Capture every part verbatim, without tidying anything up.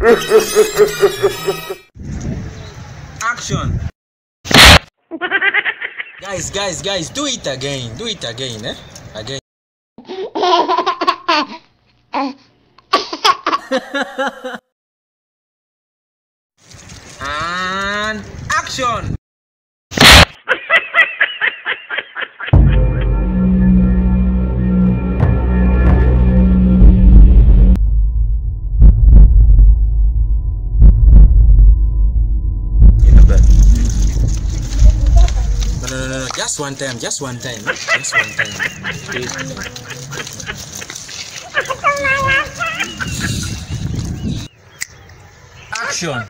Action. Guys, guys, guys, do it again. Do it again, eh? Again. And action. No, no, no, no, just one time, just one time, just one time. Action.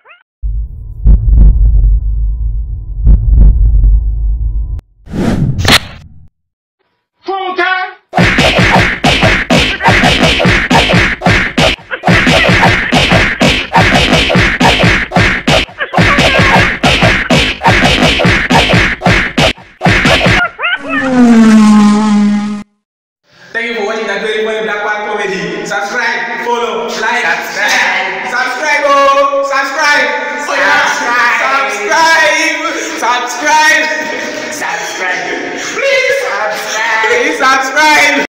Full time. Thank you for watching that very funny Black One comedy. Subscribe, follow, like, subscribe, subscribe, oh, subscribe, subscribe, subscribe, subscribe, subscribe, please subscribe, please subscribe.